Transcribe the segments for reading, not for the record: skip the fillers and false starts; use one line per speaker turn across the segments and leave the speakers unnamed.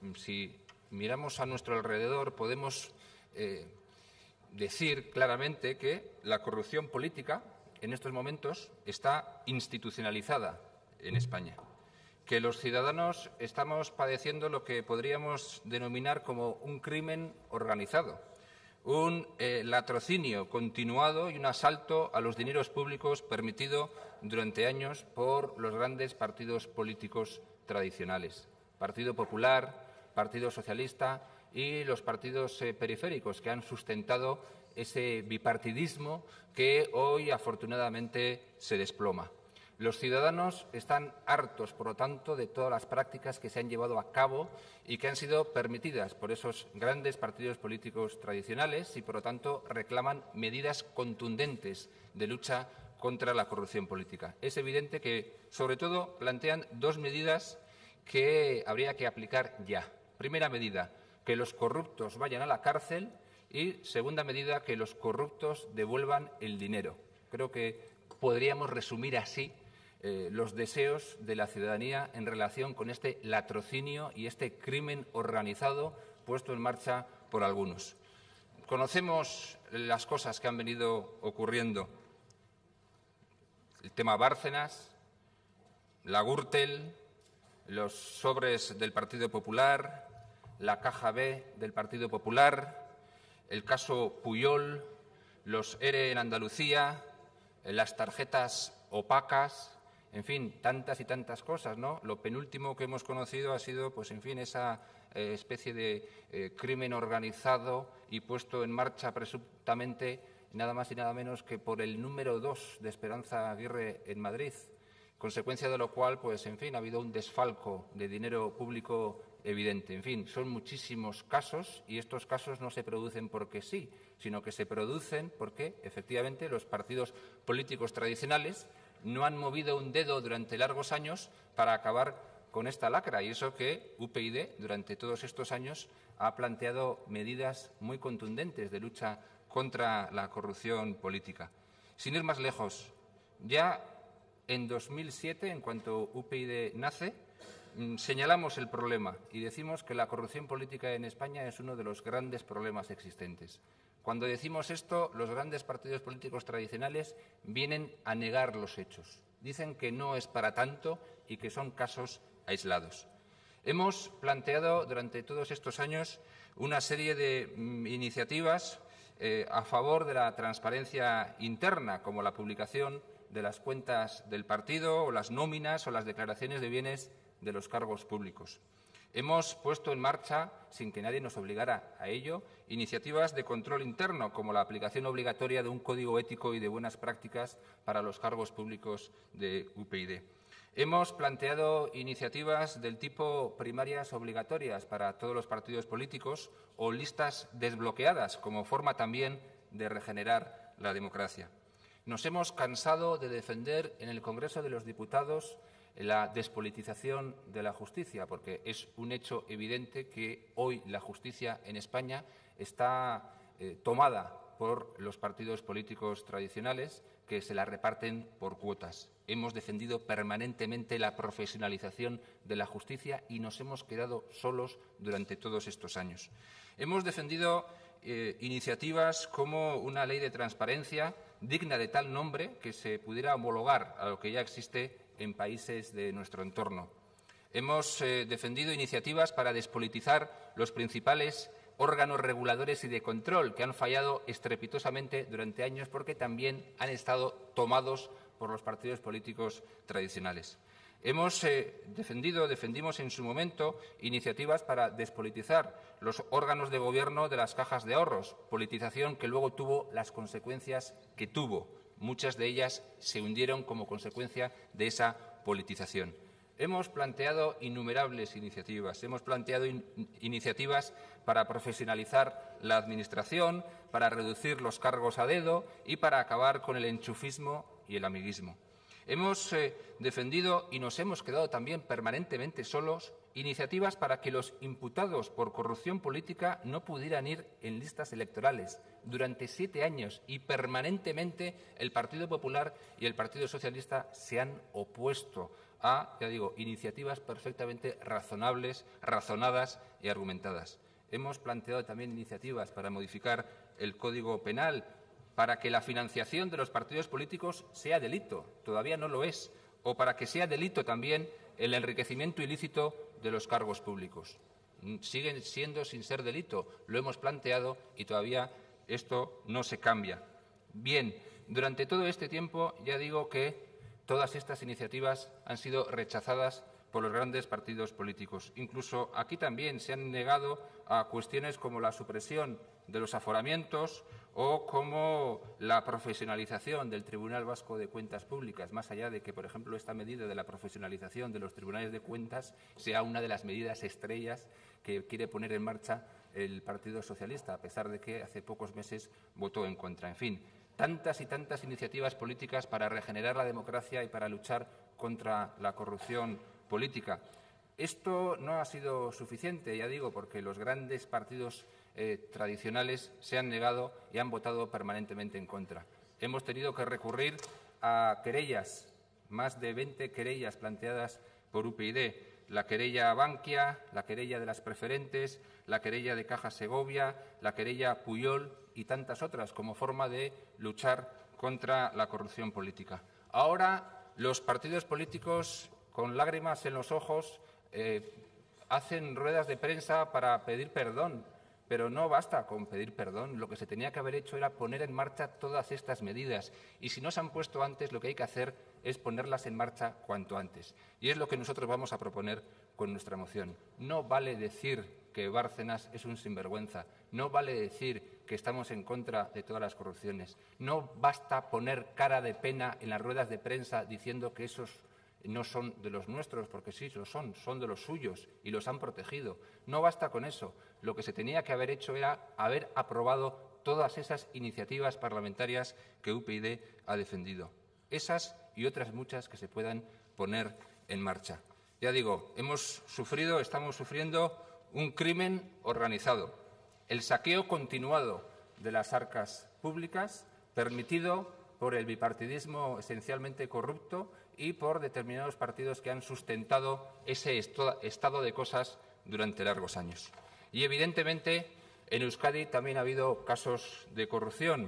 si miramos a nuestro alrededor, podemos decir claramente que la corrupción política en estos momentos está institucionalizada en España, que los ciudadanos estamos padeciendo lo que podríamos denominar como un crimen organizado, un latrocinio continuado y un asalto a los dineros públicos permitido durante años por los grandes partidos políticos tradicionales, Partido Popular, Partido Socialista y los partidos periféricos que han sustentado ese bipartidismo que hoy afortunadamente se desploma. Los ciudadanos están hartos, por lo tanto, de todas las prácticas que se han llevado a cabo y que han sido permitidas por esos grandes partidos políticos tradicionales y, por lo tanto, reclaman medidas contundentes de lucha contra la corrupción política. Es evidente que, sobre todo, plantean dos medidas que habría que aplicar ya. Primera medida, que los corruptos vayan a la cárcel y, segunda medida, que los corruptos devuelvan el dinero. Creo que podríamos resumir así los deseos de la ciudadanía en relación con este latrocinio y este crimen organizado puesto en marcha por algunos. Conocemos las cosas que han venido ocurriendo. El tema Bárcenas, la Gürtel, los sobres del Partido Popular, la Caja B del Partido Popular, el caso Pujol, los ERE en Andalucía, las tarjetas opacas, en fin, tantas y tantas cosas, ¿no? Lo penúltimo que hemos conocido ha sido, pues, en fin, esa especie de crimen organizado y puesto en marcha presuntamente nada más y nada menos que por el número 2 de Esperanza Aguirre en Madrid, consecuencia de lo cual, pues, en fin, ha habido un desfalco de dinero público evidente. En fin, son muchísimos casos y estos casos no se producen porque sí, sino que se producen porque, efectivamente, los partidos políticos tradicionales no han movido un dedo durante largos años para acabar con esta lacra. Y eso que UPyD, durante todos estos años, ha planteado medidas muy contundentes de lucha contra la corrupción política. Sin ir más lejos, ya en 2007, en cuanto UPyD nace, señalamos el problema y decimos que la corrupción política en España es uno de los grandes problemas existentes. Cuando decimos esto, los grandes partidos políticos tradicionales vienen a negar los hechos. Dicen que no es para tanto y que son casos aislados. Hemos planteado durante todos estos años una serie de iniciativas a favor de la transparencia interna, como la publicación de las cuentas del partido o las nóminas o las declaraciones de bienes de los cargos públicos. Hemos puesto en marcha, sin que nadie nos obligara a ello, iniciativas de control interno, como la aplicación obligatoria de un código ético y de buenas prácticas para los cargos públicos de UPyD. Hemos planteado iniciativas del tipo primarias obligatorias para todos los partidos políticos o listas desbloqueadas, como forma también de regenerar la democracia. Nos hemos cansado de defender en el Congreso de los Diputados la despolitización de la justicia, porque es un hecho evidente que hoy la justicia en España está tomada por los partidos políticos tradicionales que se la reparten por cuotas. Hemos defendido permanentemente la profesionalización de la justicia y nos hemos quedado solos durante todos estos años. Hemos defendido iniciativas como una ley de transparencia digna de tal nombre que se pudiera homologar a lo que ya existe en países de nuestro entorno. Hemos defendido iniciativas para despolitizar los principales órganos reguladores y de control que han fallado estrepitosamente durante años porque también han estado tomados por los partidos políticos tradicionales. Defendimos en su momento iniciativas para despolitizar los órganos de gobierno de las cajas de ahorros, politización que luego tuvo las consecuencias que tuvo. Muchas de ellas se hundieron como consecuencia de esa politización. Hemos planteado innumerables iniciativas. Hemos planteado iniciativas para profesionalizar la Administración, para reducir los cargos a dedo y para acabar con el enchufismo y el amiguismo. Hemos defendido y nos hemos quedado también permanentemente solos iniciativas para que los imputados por corrupción política no pudieran ir en listas electorales durante 7 años y permanentemente el Partido Popular y el Partido Socialista se han opuesto a, ya digo, iniciativas perfectamente razonables, razonadas y argumentadas. Hemos planteado también iniciativas para modificar el Código Penal, para que la financiación de los partidos políticos sea delito, todavía no lo es, o para que sea delito también el enriquecimiento ilícito de los cargos públicos. Siguen siendo sin ser delito, lo hemos planteado y todavía esto no se cambia. Bien, durante todo este tiempo ya digo que todas estas iniciativas han sido rechazadas por los grandes partidos políticos. Incluso aquí también se han negado a cuestiones como la supresión de los aforamientos o como la profesionalización del Tribunal Vasco de Cuentas Públicas, más allá de que, por ejemplo, esta medida de la profesionalización de los tribunales de cuentas sea una de las medidas estrellas que quiere poner en marcha el Partido Socialista, a pesar de que hace pocos meses votó en contra. En fin, tantas y tantas iniciativas políticas para regenerar la democracia y para luchar contra la corrupción política. Esto no ha sido suficiente, ya digo, porque los grandes partidos tradicionales se han negado y han votado permanentemente en contra. Hemos tenido que recurrir a querellas, más de 20 querellas planteadas por UPyD, la querella Bankia, la querella de las preferentes, la querella de Caja Segovia, la querella Pujol y tantas otras, como forma de luchar contra la corrupción política. Ahora los partidos políticos, con lágrimas en los ojos, hacen ruedas de prensa para pedir perdón, pero no basta con pedir perdón. Lo que se tenía que haber hecho era poner en marcha todas estas medidas y si no se han puesto antes, lo que hay que hacer es ponerlas en marcha cuanto antes. Y es lo que nosotros vamos a proponer con nuestra moción. No vale decir que Bárcenas es un sinvergüenza, no vale decir que estamos en contra de todas las corrupciones, no basta poner cara de pena en las ruedas de prensa diciendo que esos no son de los nuestros, porque sí lo son de los suyos y los han protegido. No basta con eso. Lo que se tenía que haber hecho era haber aprobado todas esas iniciativas parlamentarias que UPyD ha defendido. Esas y otras muchas que se puedan poner en marcha. Ya digo, estamos sufriendo un crimen organizado, el saqueo continuado de las arcas públicas, permitido por el bipartidismo esencialmente corrupto y por determinados partidos que han sustentado ese estado de cosas durante largos años. Y, evidentemente, en Euskadi también ha habido casos de corrupción.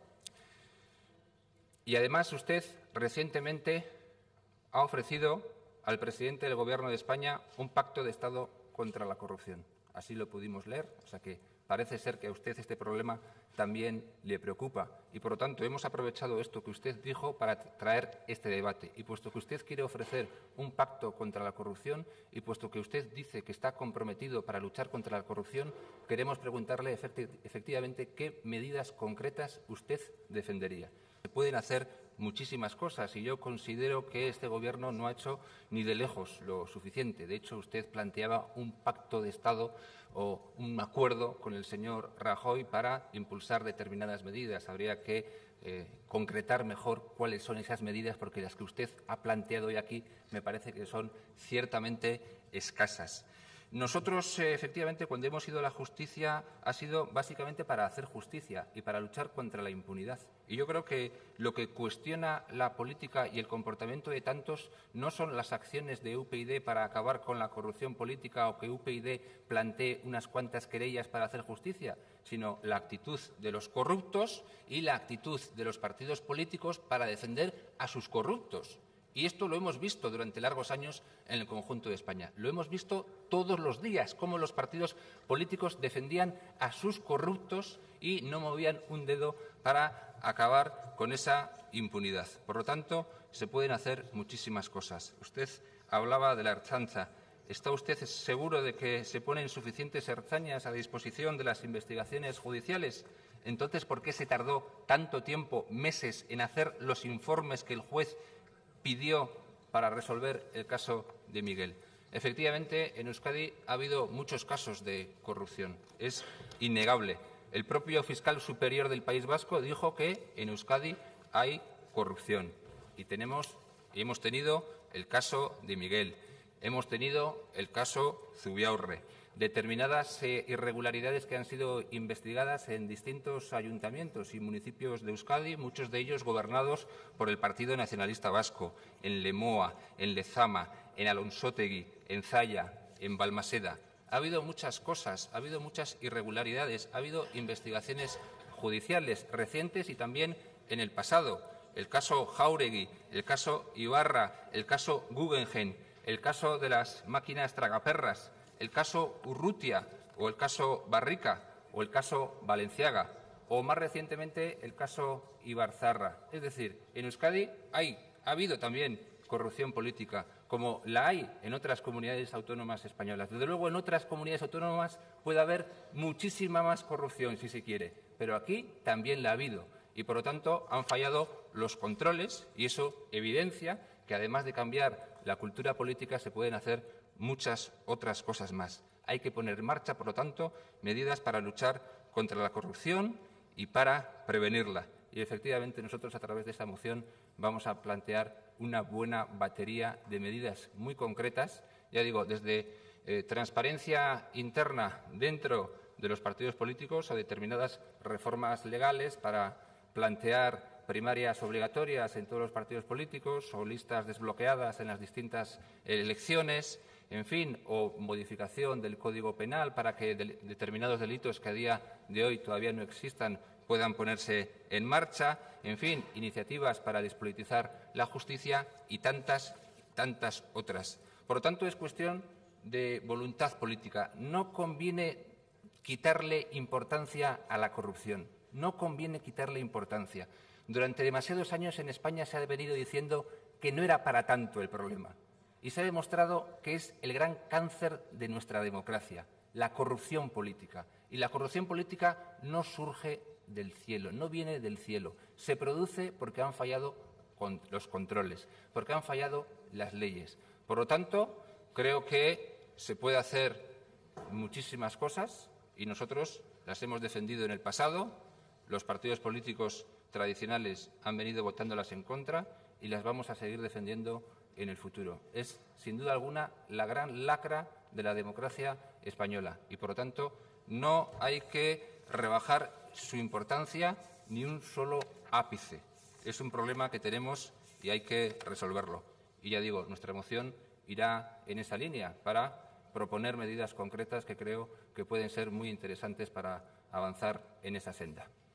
Y, además, usted recientemente ha ofrecido al presidente del Gobierno de España un pacto de Estado contra la corrupción. Así lo pudimos leer, o sea que parece ser que a usted este problema también le preocupa y, por lo tanto, hemos aprovechado esto que usted dijo para traer este debate. Y puesto que usted quiere ofrecer un pacto contra la corrupción y puesto que usted dice que está comprometido para luchar contra la corrupción, queremos preguntarle efectivamente qué medidas concretas usted defendería. Se pueden hacer muchísimas cosas y yo considero que este Gobierno no ha hecho ni de lejos lo suficiente. De hecho, usted planteaba un pacto de Estado o un acuerdo con el señor Rajoy para impulsar determinadas medidas. Habría que concretar mejor cuáles son esas medidas, porque las que usted ha planteado hoy aquí me parece que son ciertamente escasas. Nosotros, efectivamente, cuando hemos ido a la justicia ha sido básicamente para hacer justicia y para luchar contra la impunidad. Y yo creo que lo que cuestiona la política y el comportamiento de tantos no son las acciones de UPyD para acabar con la corrupción política o que UPyD plantee unas cuantas querellas para hacer justicia, sino la actitud de los corruptos y la actitud de los partidos políticos para defender a sus corruptos. Y esto lo hemos visto durante largos años en el conjunto de España. Lo hemos visto todos los días, cómo los partidos políticos defendían a sus corruptos y no movían un dedo para acabar con esa impunidad. Por lo tanto, se pueden hacer muchísimas cosas. Usted hablaba de la Ertzaintza. ¿Está usted seguro de que se ponen suficientes ertzainas a disposición de las investigaciones judiciales? Entonces, ¿por qué se tardó tanto tiempo, meses, en hacer los informes que el juez pidió para resolver el caso de Miguel? Efectivamente, en Euskadi ha habido muchos casos de corrupción. Es innegable. El propio fiscal superior del País Vasco dijo que en Euskadi hay corrupción. Y hemos tenido el caso de Miguel. Hemos tenido el caso Zubiaurre. determinadas irregularidades que han sido investigadas en distintos ayuntamientos y municipios de Euskadi, muchos de ellos gobernados por el Partido Nacionalista Vasco, en Lemoa, en Lezama, en Alonsotegi, en Zalla, en Balmaseda. Ha habido muchas cosas, ha habido muchas irregularidades, ha habido investigaciones judiciales recientes y también en el pasado. El caso Jáuregui, el caso Ibarra, el caso Guggenheim, el caso de las máquinas tragaperras, el caso Urrutia o el caso Barrica o el caso Balenciaga o, más recientemente, el caso Ibarzarra. Es decir, en Euskadi ha habido también corrupción política, como la hay en otras comunidades autónomas españolas. Desde luego, en otras comunidades autónomas puede haber muchísima más corrupción, si se quiere, pero aquí también la ha habido. Y, por lo tanto, han fallado los controles y eso evidencia que, además de cambiar la cultura política, se pueden hacer muchas otras cosas más. Hay que poner en marcha, por lo tanto, medidas para luchar contra la corrupción y para prevenirla. Y, efectivamente, nosotros, a través de esta moción, vamos a plantear una buena batería de medidas muy concretas, ya digo, desde transparencia interna dentro de los partidos políticos a determinadas reformas legales para plantear primarias obligatorias en todos los partidos políticos o listas desbloqueadas en las distintas elecciones, en fin, o modificación del Código Penal para que determinados delitos que a día de hoy todavía no existan puedan ponerse en marcha, en fin, iniciativas para despolitizar la justicia y tantas otras. Por lo tanto, es cuestión de voluntad política. No conviene quitarle importancia a la corrupción. No conviene quitarle importancia. Durante demasiados años en España se ha venido diciendo que no era para tanto el problema. Y se ha demostrado que es el gran cáncer de nuestra democracia, la corrupción política. Y la corrupción política no surge del cielo, no viene del cielo. Se produce porque han fallado los controles, porque han fallado las leyes. Por lo tanto, creo que se puede hacer muchísimas cosas y nosotros las hemos defendido en el pasado. Los partidos políticos tradicionales han venido votándolas en contra y las vamos a seguir defendiendo en el futuro. Es, sin duda alguna, la gran lacra de la democracia española y, por lo tanto, no hay que rebajar su importancia ni un solo ápice. Es un problema que tenemos y hay que resolverlo. Y ya digo, nuestra moción irá en esa línea para proponer medidas concretas que creo que pueden ser muy interesantes para avanzar en esa senda.